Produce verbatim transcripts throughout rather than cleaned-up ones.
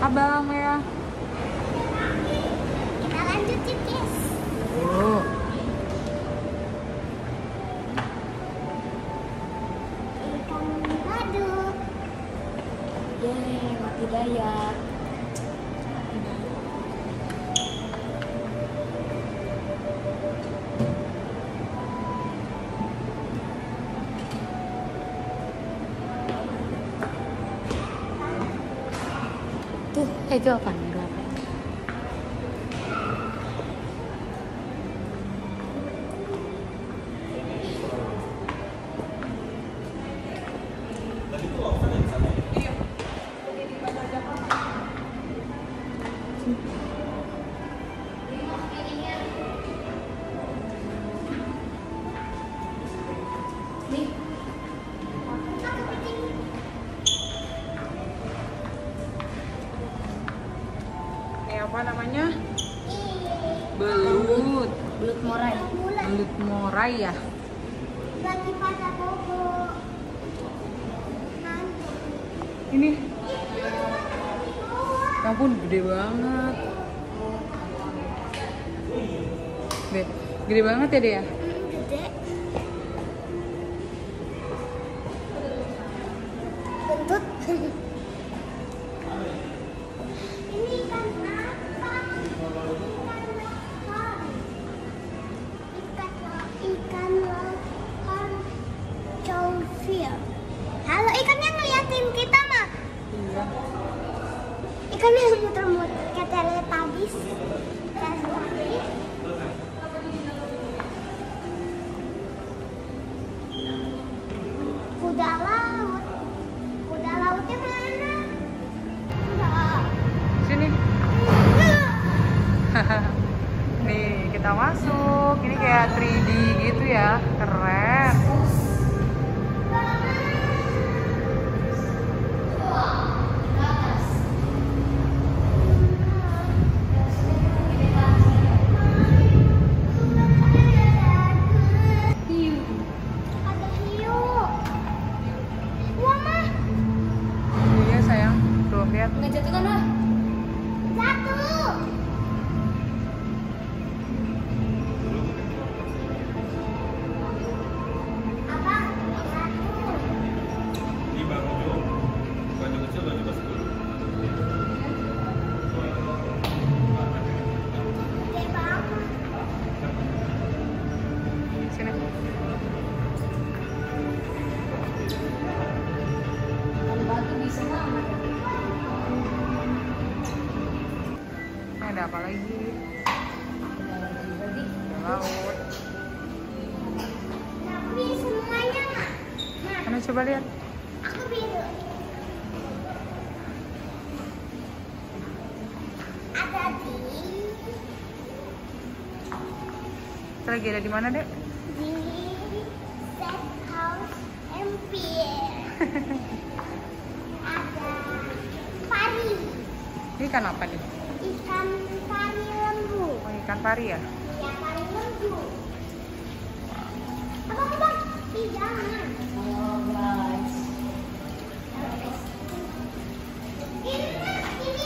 abang ya. Kita lanjut yuk guys. Oh. Ikan badut. Yeay, mati daya. Tuh, eh, itu apa? Itu apa? Ini apa namanya? Belut. Belut morai. Belut morai ya. Lagi pada bobo. Nanti. Ini. Ya ampun, gede banget. Deh, gede banget ya, Dea? Hmm, gede. Bentut. Ini ikan apa? Ikan lohar. Ikan lo- ikan lohar cowfir. Halo, ikannya ngeliatin kita mah. Iya. Ikannya muter-muter kayak Teletubbies. Teletubbies. Kuda laut. Kuda lautnya mana? Kuda. Sini. Nih, kita masuk. Ini kayak tiga D gitu ya. Keren. Ada hiu. Wah, mah. Iya, sayang. Tuh, lihat. Nggak jatuh kan, ah? Jatuh. Abang, jatuh. Ini baju baju kecil baju besar. Gede banget. Sini. Ikan batu bisa banget. Ini ada apa lagi? Berarti Ada laut. Tapi semuanya mah. Nah, Mana coba lihat. aku biru. Ada di Kita lagi ada di mana, Dek? di set house empire. Ada pari, Ini ikan apa nih? ikan pari lembu. Oh, ikan pari ya? Ya, pari lembu. Abang, abang, ih jangan. oh guys. Ini mah, ini.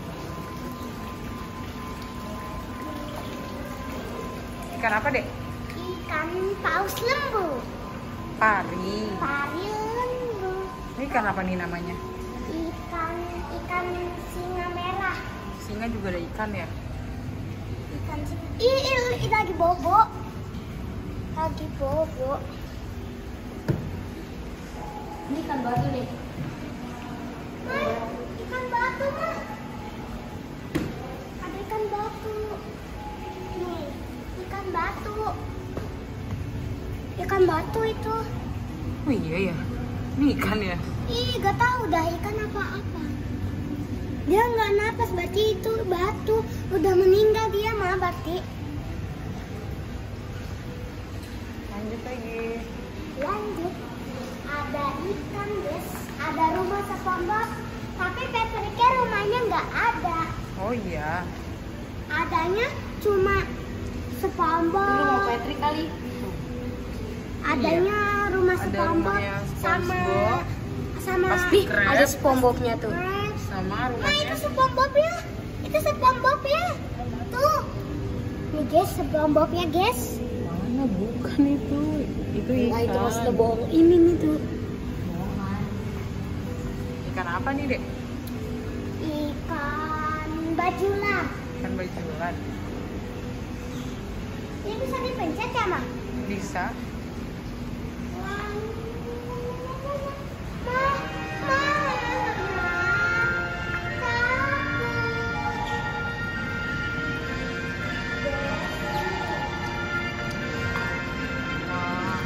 Ikan apa, Dek? Ikan paus lembu. Pari. Pari lembu. Ini ikan apa nih namanya? Ikan ikan singa merah. Singa juga ada ikan ya? Ikan singa. Ih, ih, ih, lagi bobo. Lagi bobo. Ini ikan batu nih. Mah, ikan batu mah. Ada ikan batu. Nih, ikan batu. Ikan batu itu. Oh iya ya? Ini ikan ya? Ih, gak tahu dah ikan apa-apa. Dia nggak napas, berarti itu batu. Udah meninggal dia mah berarti. Lanjut lagi. Lanjut. Ada ikan guys. Ada rumah SpongeBob. Tapi Patricknya rumahnya nggak ada. Oh iya. Adanya cuma Lu mau SpongeBob. Patrick kali? Adanya rumah Ada SpongeBob rumahnya sama SpongeBob. sama Pasti keren. Ada SpongeBob-nya tuh. Crab, Sama sama Nah, rumahnya. itu SpongeBob ya. Itu SpongeBob ya. Tuh. Nih guys, SpongeBob ya guys. Mana bukan itu? Itu ikan. Nah, itu mas bohong. Ini nih tuh. Ikan apa nih, Dek? Ikan bajulan. Ikan bajulan. Ini bisa dipencet ya, Mak? Bisa. Wah.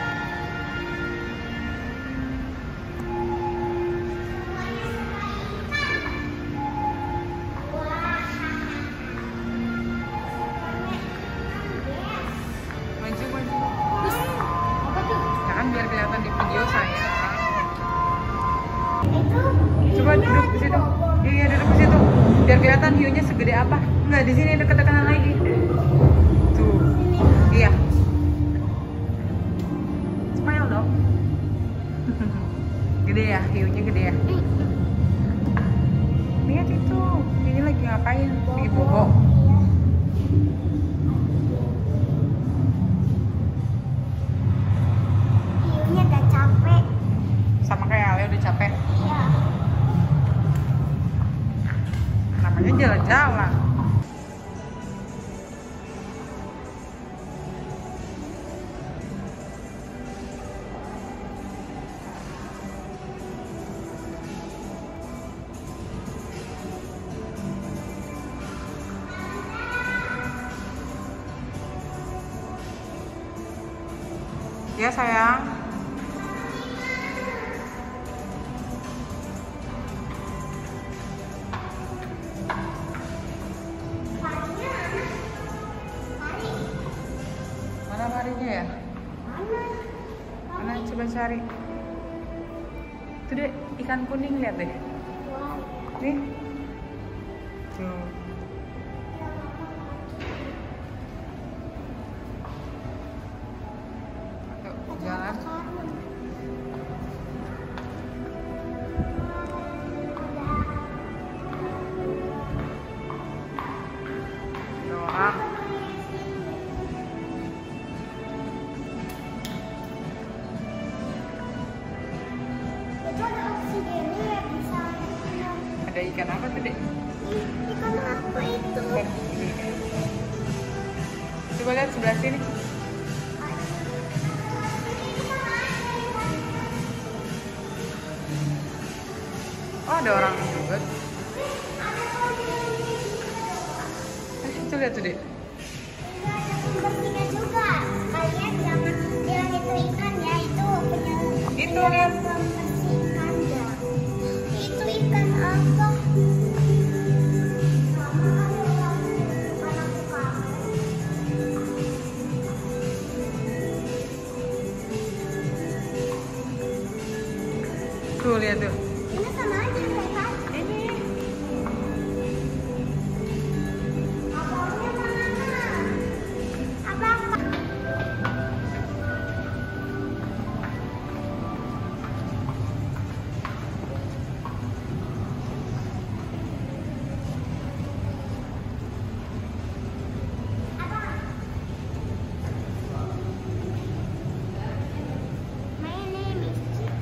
Maju, maju. Apa tuh? Jangan biar kelihatan di video saya. Itu Coba duduk di situ. Iya, duduk di situ. Biar kelihatan view-nya segede apa. Enggak, di sini deket-deketan lagi. Tuh. Iya. Smile dong. Gede ya, view-nya gede ya. Lihat itu. Ini lagi ngapain? Lagi bobo. view-nya udah capek. Sama kayak Ale udah capek. Ya. Namanya jalan-jalan. Ya sayang. Mana marinya ya? Mana coba cari. Tuh deh, ikan kuning lihat deh. Nih. Tuh. Tuh, jalan. Doang. Itu ada oksigennya ya bisa. Ada ikan apa tuh deh? Ih, ikan apa itu? Ikan kuning. Coba lihat sebelah sini. Oh, ada orang juga. Eh, itu lihat tuh deh. Pembersihnya juga. Kalian jangan bilang itu ikan ya, itu punya Itu lihat. pembersih ikan ya. Itu ikan apa? Sama ada orang bukan aku kamu. Tuh lihat tuh. Ini sama aja mereka. Ini. Abangnya mana? Abang. My name is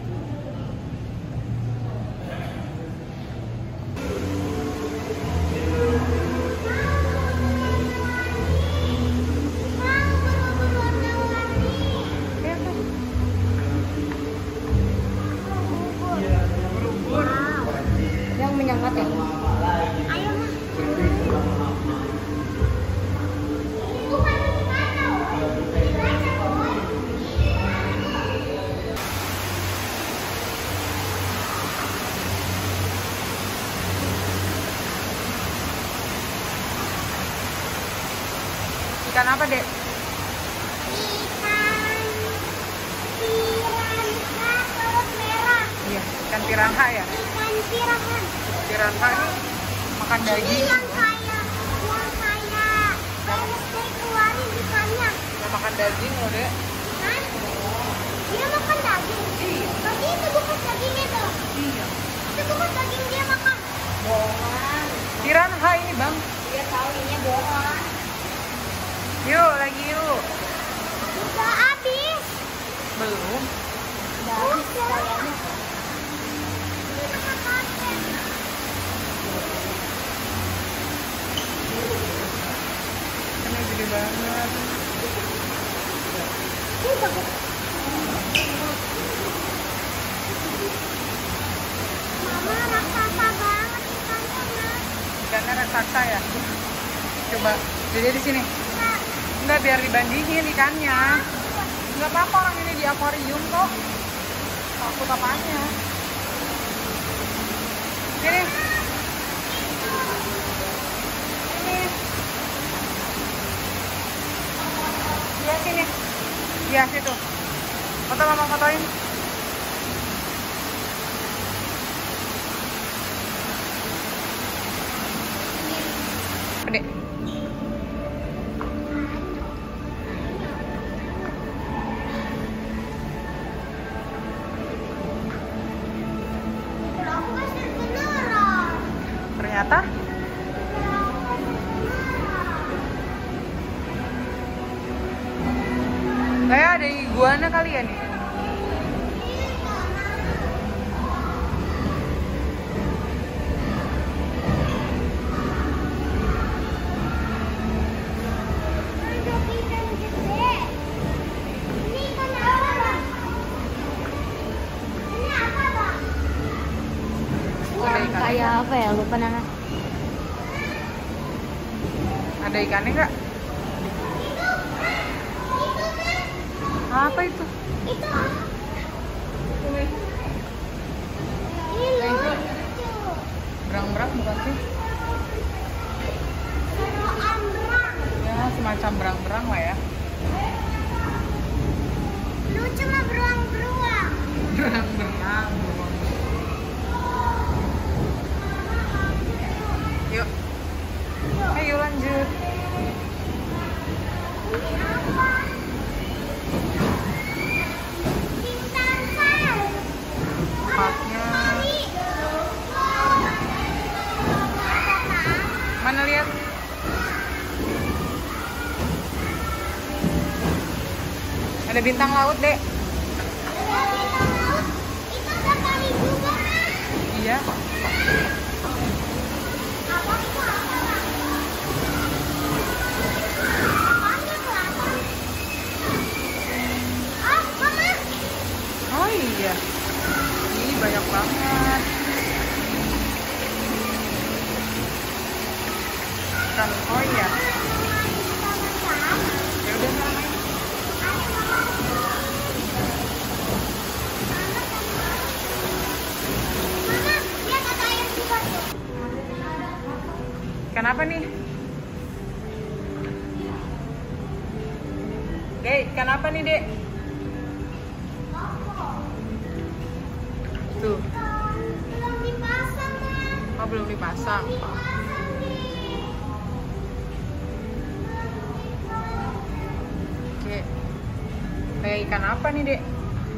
Lihat tuh. Yang menyangkat ya? Ayo mah. Bukan di mana? Di mana, boy? Ikan apa dek? Ikan piranha perut merah. Iya, ikan piranha ya. Ikan piranha. Piranha ini makan Ini daging. yang kayak yang kayak Wednesday keluarin ikannya. Dia makan daging loh dek. Hah? Dia makan daging. Iya. Berarti itu bukan daging itu. Iya. Itu bukan daging dia makan. Udah habis kayaknya. Ini gede banget. Mama raksasa banget ikannya, Mas. Ikannya raksasa ya. Coba jadi di sini. Enggak, biar dibandingin ikannya. Enggak apa-apa, orang ini di akuarium kok. Takut apanya? Sini. Sini. Ya sini. Ya situ. Foto, mama fotoin. Gede. Ternyata kayak ada iguana kali ya nih. Kayak apa ya? Lupa nama. Ada ikannya nggak? Apa itu? Itu ini lucu. Berang-berang bukan sih? Berang-berang. Ya semacam berang-berang lah ya. Lucu mah beruang-beruang. Berang-berang. Yuk. Ayo lanjut. Ini apa? Bintang sel. Tempatnya. Mana lihat? Ada bintang laut, Dek. Ada bintang laut. Itu safari juga kan? Iya. Apa itu apa? Apanya kelapa? Oh, Mama. Oh iya. Ih, banyak banget. Ikan koi ya. Ya udah sekarang aja. Mama, lihat ada ayam juga tuh. Ikan apa nih? Dek, ikan apa nih, Dek? Tuh. Belum dipasang, Ma. Oh, belum dipasang. Dipasang nih. Oke. Kayak ikan apa nih, Dek?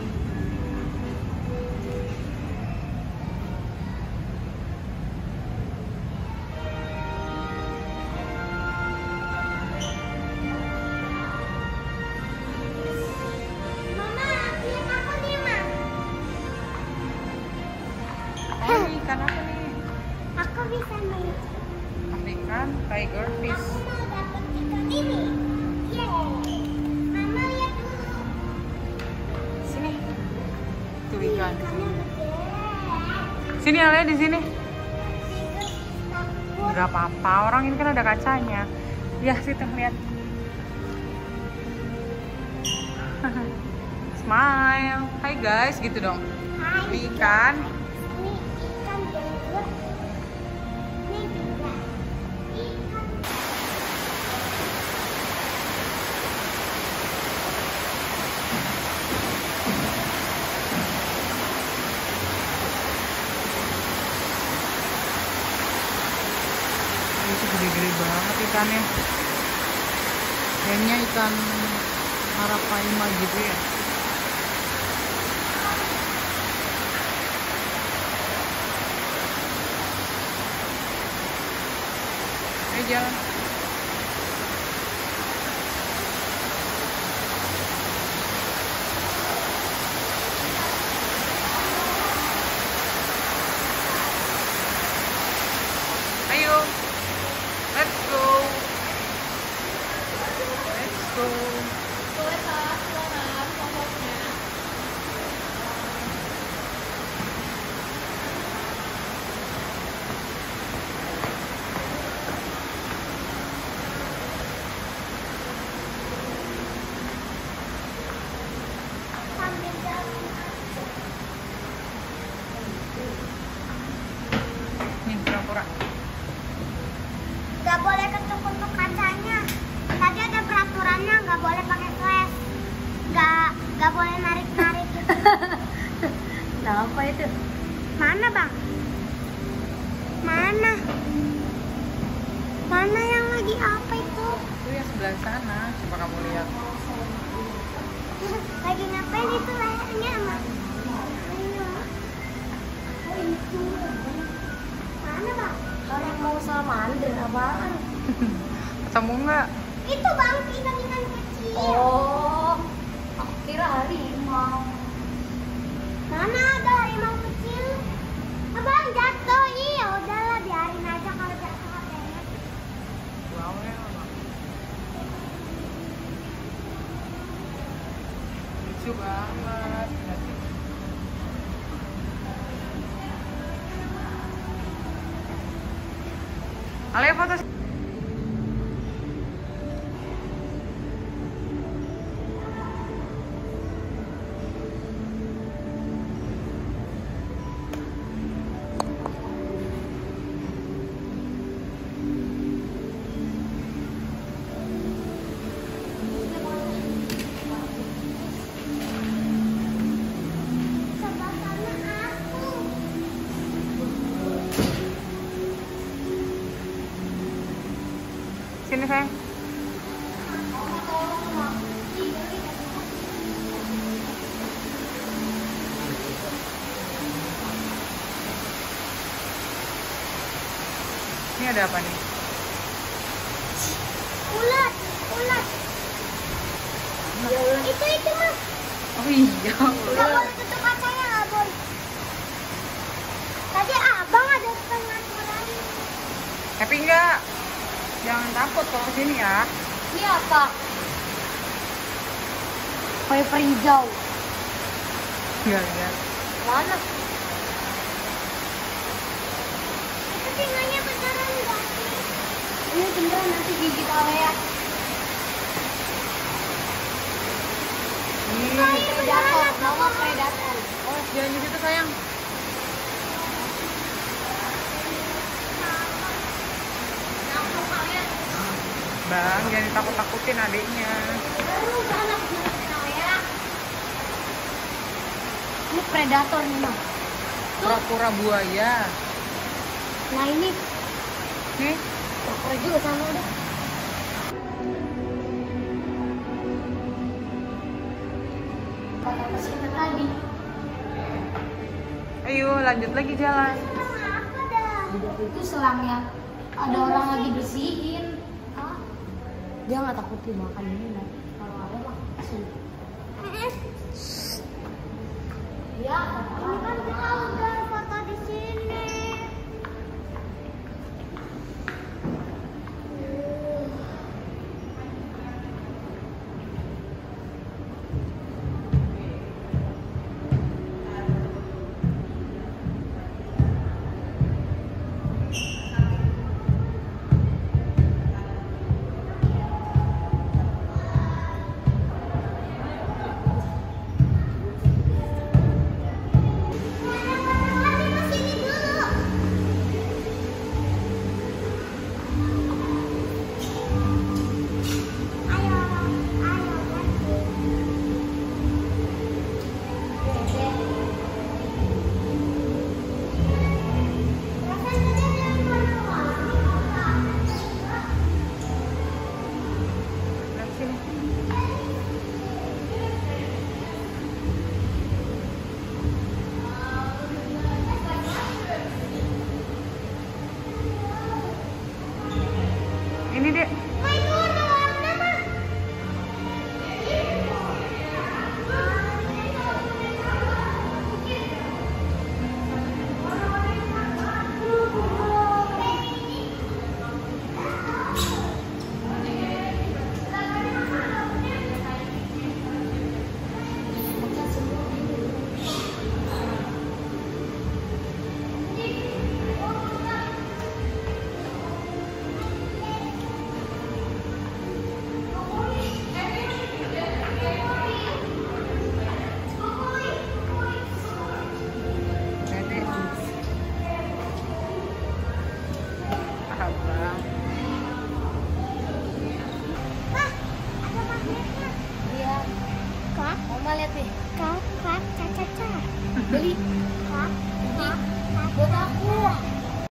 Mama, lihat aku nih, Ma. Oh, ini ikan apa nih? Aku bisa melihat. Ikan tiger fish. Aku mau dapat ikan ini. Yeay. Mama lihat dulu. Sini. Tuh ikan. Ikannya gede. Sini, Ale, di sini. Takut. Gak apa-apa, orang ini kan ada kacanya. Ya, situ lihat. Smile. Hai guys, gitu dong. Hai. Ini ikan. Ini ikan belut. Ini juga ikan. Itu gede-gede banget ikannya. Kayaknya ikan arapaima gitu ya. Ayo jalan. pura-pura. Nggak boleh ketuk-ketuk kacanya. Tadi ada peraturannya nggak boleh pakai flash. Nggak nggak boleh narik-narik gitu. Nah, apa itu? Mana bang? Mana? Mana yang lagi apa itu? Itu yang sebelah sana, coba kamu lihat. Lagi ngapain itu lehernya mas? Ayo. Oh itu. Mana bang? Orang mau salamander apaan? Ketemu nggak? Itu bang, ikan-ikan kecil. Oh, aku kira harimau. Mana ada harimau kecil? Abang jatuh, iya udahlah biarin aja kalau jatuh katanya. Wow ya. Lucu banget. Alia foto. Sebelah sana aku. Sini sayang. Ini ada apa nih? Ulat, ulat. Itu itu mas. Oh iya. Nggak boleh tutup kacanya nggak boleh. Tadi abang ada pengaturan. Tapi enggak. Jangan takut kalau kesini ya. Ini apa? Viper hijau. Enggak lihat. Mana? Itu singanya beneran nggak sih? Ini beneran nanti gigit area. Ini. Predator, nama predator. Oh, jangan di situ sayang. Bang, jangan ditakut-takutin adiknya. Ini predator nih, Bang. Pura-pura buaya. Nah, ini Nih, pura-pura juga sama deh. Kata kesini tadi. ayo lanjut lagi jalan. Sama apa dah? Itu selangnya ada orang lagi bersihin. Hah? Dia nggak takut dimakan ini lah. Kalau ada mah sih. Ya, Ini kan kita udah foto di sini. Tapi ke sini dulu. seragam. Wah, ada magnetnya. Iya. Kak, Mama lihat nih. kak, kak, caca, caca. Beli. Kak, kak, kak. Buat aku.